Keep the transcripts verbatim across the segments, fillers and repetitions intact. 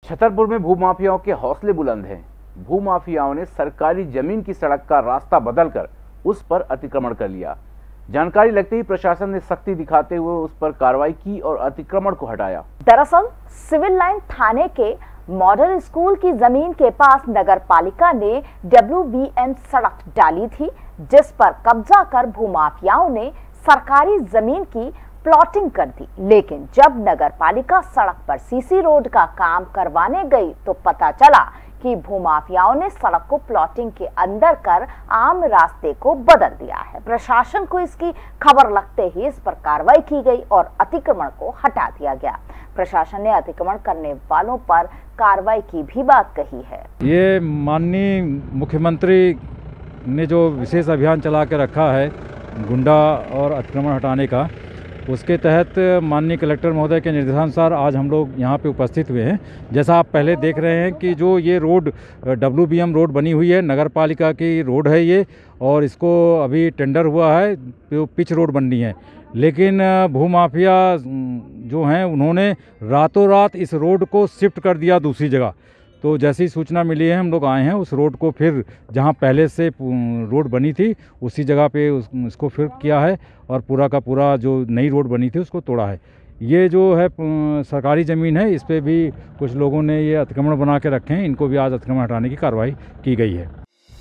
छतरपुर में भूमाफियाओं के हौसले बुलंद हैं। भूमाफियाओं ने सरकारी जमीन की सड़क का रास्ता बदलकर उस पर अतिक्रमण कर लिया। जानकारी लगते ही प्रशासन ने सख्ती दिखाते हुए उस पर कार्रवाई की और अतिक्रमण को हटाया। दरअसल सिविल लाइन थाने के मॉडल स्कूल की जमीन के पास नगर पालिका ने डब्ल्यू बी एम सड़क डाली थी, जिस पर कब्जा कर भूमाफियाओं ने सरकारी जमीन की प्लॉटिंग कर दी। लेकिन जब नगर पालिका सड़क पर सीसी रोड का काम करवाने गई तो पता चला कि भूमाफियाओं ने सड़क को प्लॉटिंग के अंदर कर आम रास्ते को बदल दिया है। प्रशासन को इसकी खबर लगते ही इस पर कार्रवाई की गई और अतिक्रमण को हटा दिया गया। प्रशासन ने अतिक्रमण करने वालों पर कार्रवाई की भी बात कही है। ये माननीय मुख्यमंत्री ने जो विशेष अभियान चला के रखा है गुंडा और अतिक्रमण हटाने का, उसके तहत माननीय कलेक्टर महोदय के निर्देशानुसार आज हम लोग यहाँ पे उपस्थित हुए हैं। जैसा आप पहले देख रहे हैं कि जो ये road W B M road बनी हुई है, नगर पालिका की रोड है ये, और इसको अभी टेंडर हुआ है, तो पिच रोड बननी है। लेकिन भूमाफिया जो हैं उन्होंने रातों रात इस रोड को शिफ्ट कर दिया दूसरी जगह। तो जैसी सूचना मिली है हम लोग आए हैं, उस रोड को फिर जहां पहले से रोड बनी थी उसी जगह पे उस, उसको फिर किया है और पूरा का पूरा जो नई रोड बनी थी उसको तोड़ा है। ये जो है सरकारी ज़मीन है, इस पे भी कुछ लोगों ने ये अतिक्रमण बना के रखे हैं, इनको भी आज अतिक्रमण हटाने की कार्रवाई की गई है।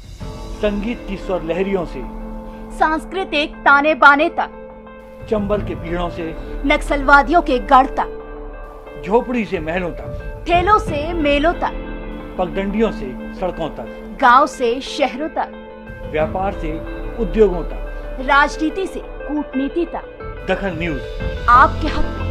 संगीत की स्वर लहरियों से सांस्कृतिक ताने बाने तक, चंबल के पीड़ों से नक्सलवादियों के गढ़ तक, झोपड़ी से महलों तक, ठेलों से मेलों तक, पगडंडियों से सड़कों तक, गांव से शहरों तक, व्यापार से उद्योगों तक, राजनीति से कूटनीति तक, दखल न्यूज आपके हक में।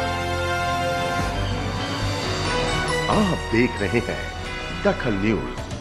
आप देख रहे हैं दखल न्यूज।